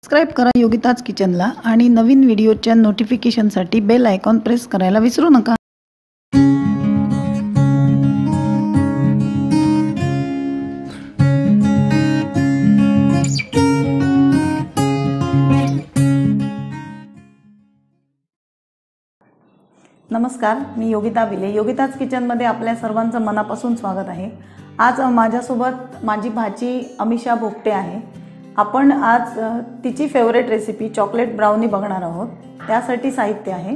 Subscribe करा योगिताज किचनला आणि नवीन व्हिडिओच्या नोटिफिकेशनसाठी बेल आयकॉन प्रेस करायला विसरू नका। नमस्कार, मी योगिता विले। योगिताज किचनमध्ये आपल्या सर्वांचं मनापासून स्वागत आहे। आज माझ्यासोबत माझी भाची अमिषा भोगटे आहे। आपण आज तिची फेवरेट रेसिपी चॉकलेट ब्राउनी बघणार आहोत। त्यासाठी साहित्य आहे।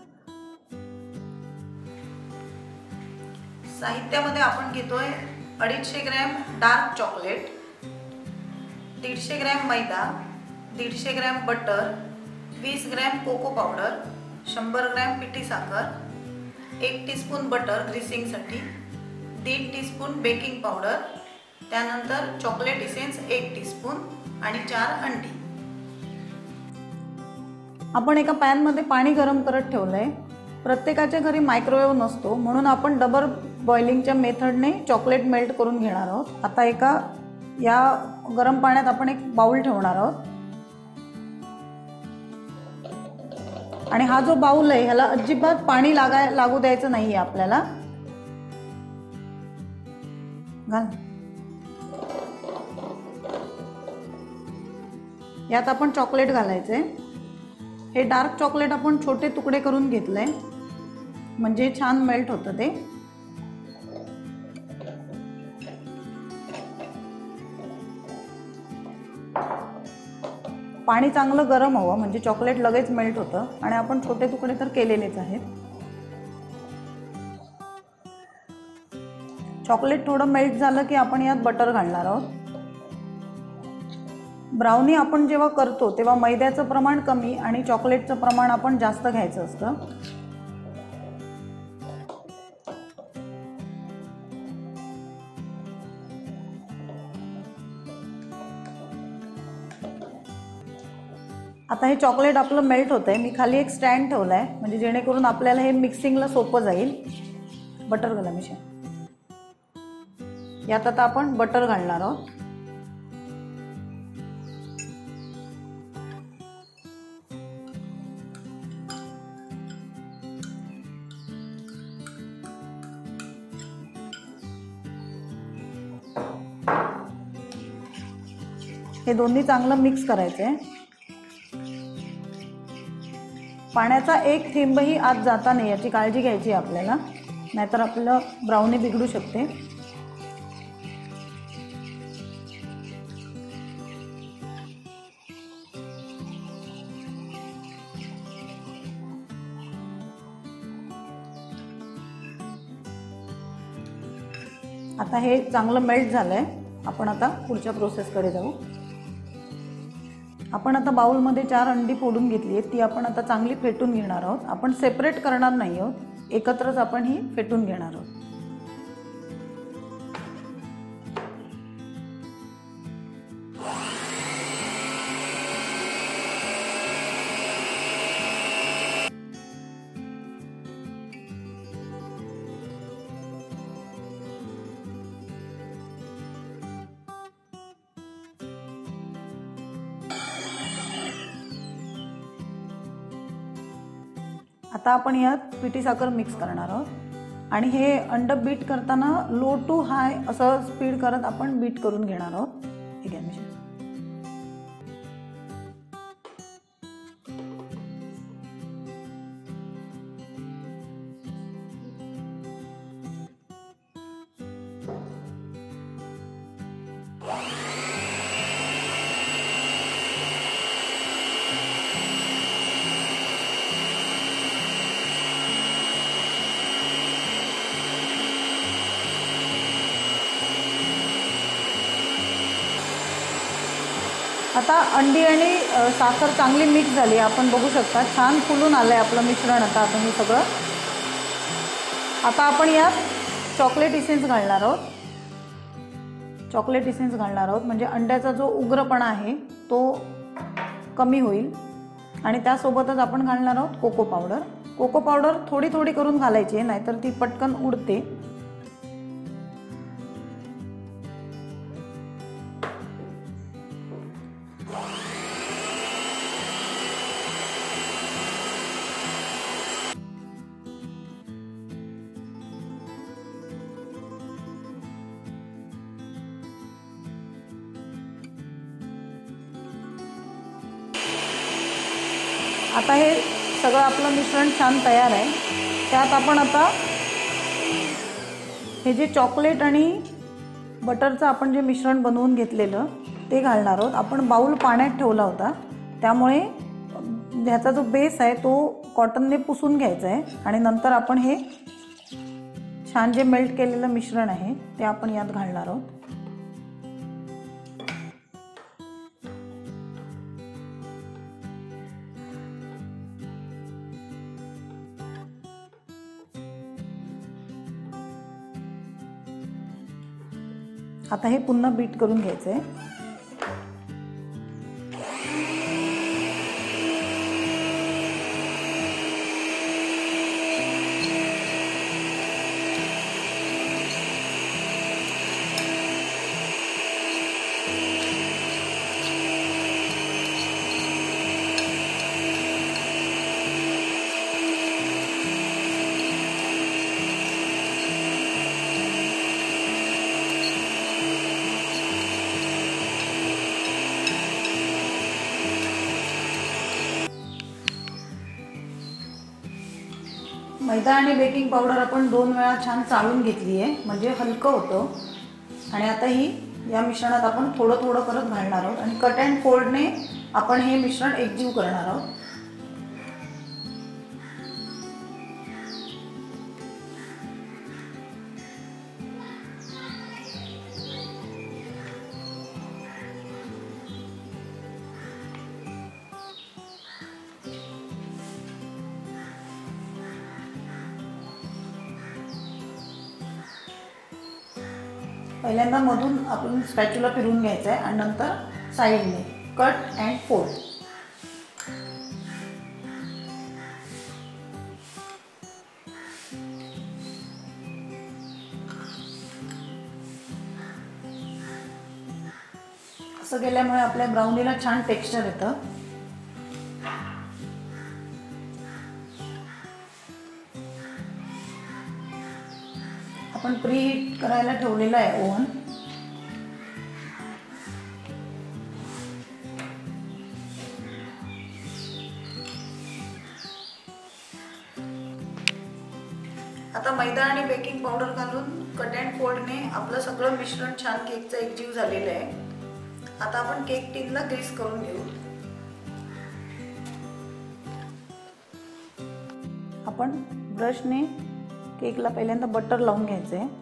साहित्यामध्ये आपण घेतोय 250 ग्रॅम डार्क चॉकलेट, 150 ग्रॅम मैदा, 150 gram butter, 20 gram cocoa powder, 100 gram पिठी साखर, 1 टीस्पून बटर ग्रीसिंगसाठी, 1.5 टीस्पून बेकिंग पावडर, त्यानंतर चॉकलेट इसेन्स 1 टीस्पून आणि 4 अंडी। आपण एका पॅन मध्ये पाणी गरम करत ठेवलंय। प्रत्येकाच्या घरी मायक्रोवेव्ह नसतो, म्हणून आपण डबल बॉइलिंगच्या मेथडने चॉकलेट मेल्ट करून घेणार आहोत। आता या गरम पाण्यात आपण एक बाउल ठेवणार आहोत आणि हा जो बाउल आहे ह्याला अजिबात पाणी लागू द्यायचं नाहीये आपल्याला। घाल। यात आपण चॉकलेट घालायचे। हे डार्क चॉकलेट आपण छोटे तुकडे करून घेतले म्हणजे छान मेल्ट होतं ते। पाणी चांगलं गरम हवं म्हणजे चॉकलेट लगेच मेल्ट होतं आणि आपण छोटे तुकडे तर केलेलेच आहेत। चॉकलेट थोडं मेल्ट झालं की आपण यात बटर घालणार आहोत। ब्राउनी आपण जेव्हा करतो तेव्हा मैद्याचं प्रमाण कमी आणि चॉकलेटचं प्रमाण आपण जास्त घ्यायचं असतं। आता हे चॉकलेट आपलं मेल्ट होतंय। मी खाली एक स्टँड ठेवलाय म्हणजे जेणेकरून आपल्याला हे मिक्सिंगला सोपं जाईल। बटर घाला मिशा। यात आता आपण बटर घालणार आहोत। हे दोन्ही चांगलं मिक्स करायचंय। पाण्याचा एक थेंबही आत जाता नाही याची काळजी घ्यायची आपल्याला, नाहीतर आपलं ब्राउनी बिघडू शकते। आता हे चांगलं मेल्ट झालंय। आपण आता पुढच्या प्रोसेसकडे जाऊ। आपण आता बाउलमध्ये 4 अंडी फोडून घेतली आहेत, ती आपण आता चांगली फेटून घेणार आहोत। आपण सेपरेट करणार नाही आहोत, एकत्रच आपण ही फेटून घेणार आहोत। आता आपण यात पिठी साखर मिक्स करणार आहोत आणि हे अंड बीट करताना लो टू हाय असं स्पीड करत आपण बीट करून घेणार आहोत। ठीक आहे मिशा। आता अंडी आणि साखर चांगली मिक्स झाली, आपण बघू शकता छान फुलून आलंय आपलं मिश्रण। आता आपण हे सगळं आता आपण यात चॉकलेट इसेन्स घालणार आहोत। चॉकलेट इसेन्स घालणार आहोत म्हणजे अंड्याचा जो उग्रपणा आहे तो कमी होईल आणि त्यासोबतच आपण घालणार आहोत कोको पावडर। कोको पावडर थोडी थोडी करून घालायची नाहीतर ती पटकन उडते। आता हे सगळं आपलं मिश्रण छान तयार आहे। त्यात आपण आता हे जे चॉकलेट आणि बटरचं आपण जे मिश्रण बनवून घेतलेलं ते घालणार आहोत। आपण बाउल पाण्यात ठेवला होता, त्यामुळे ह्याचा जो बेस आहे तो कॉटनने पुसून घ्यायचा आहे आणि नंतर आपण हे छान जे मेल्ट केलेलं मिश्रण आहे ते आपण यात घालणार आहोत। आता हे पुन्हा बीट करून घ्यायचं आहे। मैदा आणि बेकिंग पावडर आपण 2 वेळा छान चाळून घेतली आहे, म्हणजे हलकं होतं। आणि आता ही या मिश्रणात आपण थोडं थोडं करत घालणार आहोत आणि कट अँड फोल्डने आपण हे मिश्रण एकजीव करणार आहोत। पहिल्यांदा मधून आपण स्पॅच्युला फिरवून घ्यायचं आहे आणि नंतर साईडने कट अँड फोल्ड। असं केल्यामुळे आपल्या ब्राउनीला छान टेक्स्चर येतं। आपण प्रीहीट करायला ठेवलेला आहे ओव्हन। आता मैदा आणि बेकिंग पावडर घालून कट अँड फोल्डने आपलं सगळं मिश्रण छान केकचं एकजीव झालेलं आहे। आता आपण केक टिनला ग्रीस करून घेऊ। आपण ब्रशने केकला पहिल्यांदा बटर लावून घ्यायचं आहे।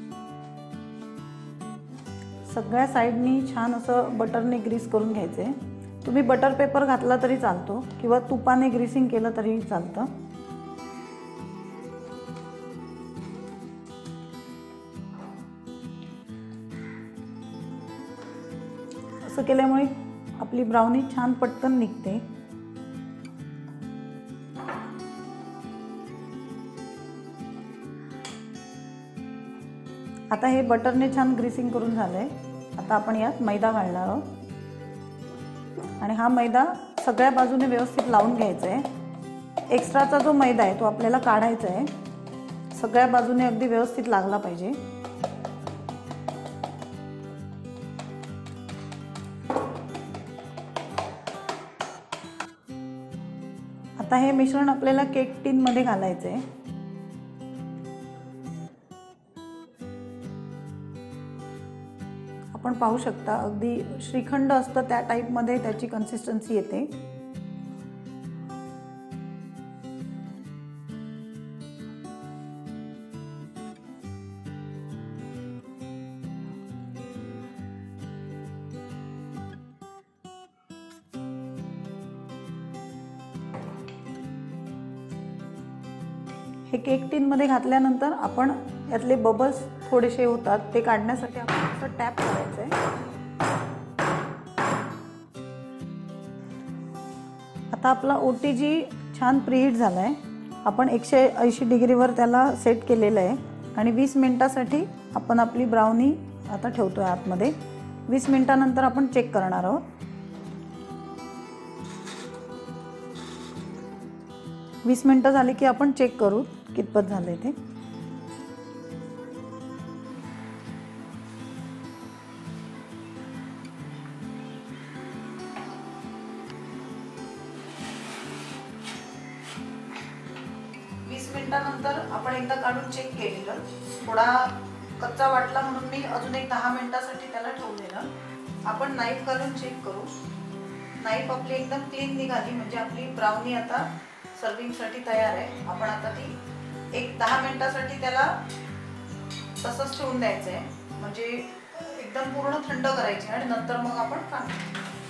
सगळ्या साईडनी छान असं बटरने ग्रीस करून घ्यायचं आहे। तुम्ही बटर पेपर घातला तरी चालतो किंवा तुपाने ग्रीसिंग केलं तरी चालतं। असं केल्यामुळे आपली ब्राउनी छान पटकन निघते। आता हे बटरने छान ग्रीसिंग करून झालंय। आता आपण यात मैदा घालणार आहोत आणि हा मैदा सगळ्या बाजूने व्यवस्थित लावून घ्यायचा आहे। एक्स्ट्राचा जो मैदा आहे तो आपल्याला काढायचा आहे। सगळ्या बाजूने अगदी व्यवस्थित लागला पाहिजे। आता हे मिश्रण आपल्याला केक टिन मध्ये घालायचं आहे। आपण पाहू शकता अगदी श्रीखंड असतं त्या टाइप मध्ये त्याची कन्सिस्टन्सी येते। हे केक टिन मध्ये घातल्यानंतर आपण यातले बबल्स थोडेसे होतात ते काढण्यासाठी आपण असं टॅप करायचं आहे। आता आपला OTG छान प्रीहीट झालाय। आपण 180 डिग्रीवर त्याला सेट केलेलं आहे आणि 20 मिनिटासाठी आपण आपली ब्राउनी आता ठेवतोय आतमध्ये। 20 मिनिटानंतर आपण चेक करणार आहोत। 20 मिनिटं झाली की आपण चेक करू कितपत झाले ते। मिनिटानंतर आपण एकदा काढून चेक केलेलं, थोडा कच्चा वाटला म्हणून मी अजून एक 10 मिनिटासाठी त्याला ठेवलेलं। आपण नाईफ घालून चेक करू। नाईफ आपली एकदम क्लीन निघाली म्हणजे आपली ब्राउनी आता सर्विंगसाठी तयार आहे। आपण आता ती एक 10 मिनिटासाठी त्याला तसंच ठेवून द्यायचं आहे, म्हणजे एकदम पूर्ण थंड करायची आणि नंतर मग आपण काढू।